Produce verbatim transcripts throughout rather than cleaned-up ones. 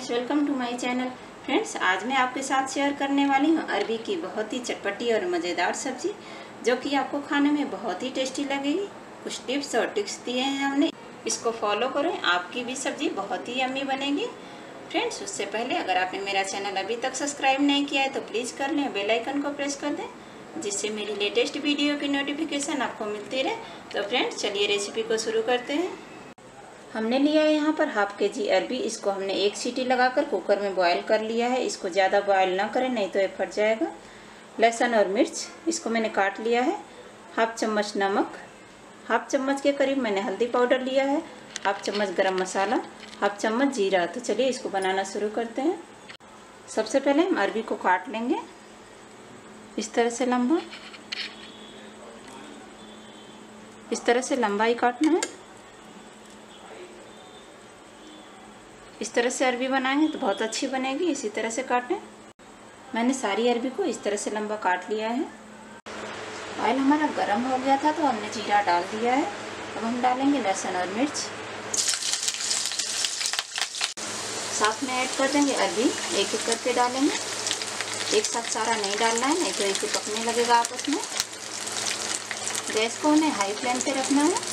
Friends, welcome to my channel. Friends, आज मैं आपके साथ शेयर करने वाली हूँ अरबी की बहुत ही चटपटी और मज़ेदार सब्जी, जो कि आपको खाने में बहुत ही टेस्टी लगेगी। कुछ टिप्स और ट्रिक्स दिए हैं हमने, इसको फॉलो करें, आपकी भी सब्जी बहुत ही यम्मी बनेगी। फ्रेंड्स, उससे पहले अगर आपने मेरा चैनल अभी तक सब्सक्राइब नहीं किया है तो प्लीज़ कर लें, बेल आइकन को प्रेस कर दें, जिससे मेरी लेटेस्ट वीडियो की नोटिफिकेशन आपको मिलती रहे। तो फ्रेंड्स, चलिए रेसिपी को शुरू करते हैं। हमने लिया है यहाँ पर हाफ के जी अरबी। इसको हमने एक सीटी लगाकर कुकर में बॉयल कर लिया है। इसको ज़्यादा बॉयल ना करें, नहीं तो ये फट जाएगा। लहसुन और मिर्च इसको मैंने काट लिया है। हाफ चम्मच नमक, हाफ चम्मच के करीब मैंने हल्दी पाउडर लिया है, हाफ चम्मच गरम मसाला, हाफ चम्मच जीरा। तो चलिए इसको बनाना शुरू करते हैं। सबसे पहले हम अरबी को काट लेंगे इस तरह से लंबा, इस तरह से लंबा ही काटना है। इस तरह से अरबी बनाएंगे तो बहुत अच्छी बनेगी, इसी तरह से काटें। मैंने सारी अरबी को इस तरह से लंबा काट लिया है। ऑयल हमारा गर्म हो गया था तो हमने जीरा डाल दिया है। अब हम डालेंगे लहसुन और मिर्च, साथ में ऐड कर देंगे अरबी, एक एक करके डालेंगे। एक साथ सारा नहीं डालना है, नहीं तो इसे पकने लगेगा आपस में। गैस को हमें हाई फ्लेम पे रखना है।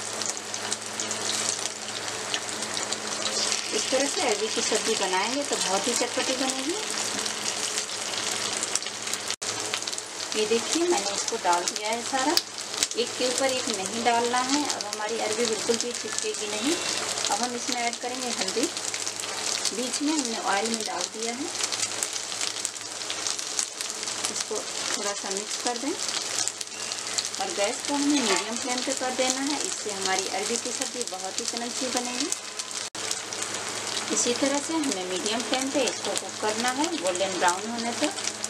इस तरह से अरबी की सब्जी बनाएंगे तो बहुत ही चटपटी बनेगी। ये देखिए, मैंने इसको डाल दिया है सारा, एक के ऊपर एक नहीं डालना है। अब हमारी अरबी बिल्कुल भी चिपकेगी नहीं। अब हम इसमें ऐड करेंगे हल्दी, बीच में हमने ऑयल में डाल दिया है। इसको थोड़ा सा मिक्स कर दें और गैस को हमें मीडियम फ्लेम पे कर देना है। इससे हमारी अरबी की सब्जी बहुत ही क्रंची बनेगी। इसी तरह से हमें मीडियम फ्लेम पे इसको कुक करना है, गोल्डन ब्राउन होने तक।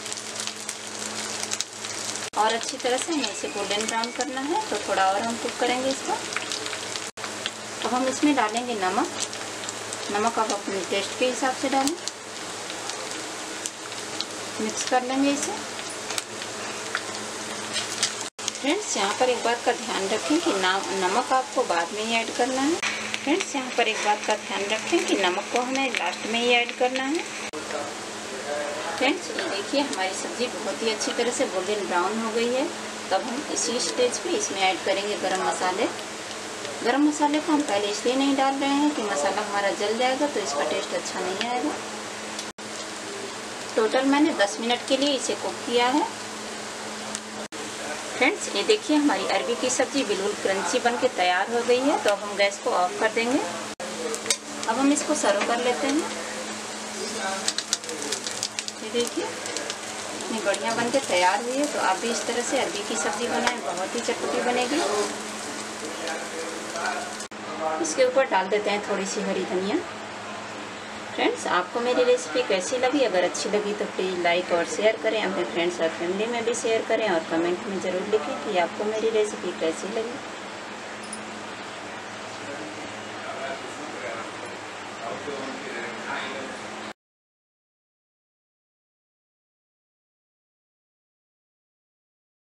और अच्छी तरह से हमें इसे गोल्डन ब्राउन करना है, तो थोड़ा और हम कुक करेंगे इसको। अब हम इसमें डालेंगे नमक। नमक आप अपने टेस्ट के हिसाब से डालें। मिक्स कर लेंगे इसे। फ्रेंड्स, यहाँ पर एक बात का ध्यान रखें कि नमक आपको बाद में ही ऐड करना है। फ्रेंड्स, यहाँ पर एक बात का ध्यान रखें कि नमक को हमें लास्ट में ही ऐड करना है। फ्रेंड्स, ये देखिए, हमारी सब्ज़ी बहुत ही अच्छी तरह से गोल्डन ब्राउन हो गई है। तब हम इसी स्टेज पे इसमें ऐड करेंगे गरम मसाले। गरम मसाले को हम पहले इसलिए नहीं डाल रहे हैं कि मसाला हमारा जल जाएगा तो इसका टेस्ट अच्छा नहीं आएगा। टोटल मैंने दस मिनट के लिए इसे कुक किया है। फ्रेंड्स, ये देखिए, हमारी अरबी की सब्ज़ी बिल्कुल क्रंची बन के तैयार हो गई है। तो अब हम गैस को ऑफ कर देंगे। अब हम इसको सर्व कर लेते हैं। ये देखिए, इतनी बढ़िया बन के तैयार हुई है। तो आप भी इस तरह से अरबी की सब्ज़ी बनाएं, बहुत ही चटपटी बनेगी। इसके ऊपर डाल देते हैं थोड़ी सी हरी धनिया। फ्रेंड्स, आपको मेरी रेसिपी कैसी लगी? अगर अच्छी लगी तो प्लीज़ लाइक और शेयर करें, अपने फ्रेंड्स और फैमिली में भी शेयर करें और कमेंट में ज़रूर लिखें कि आपको मेरी रेसिपी कैसी लगी।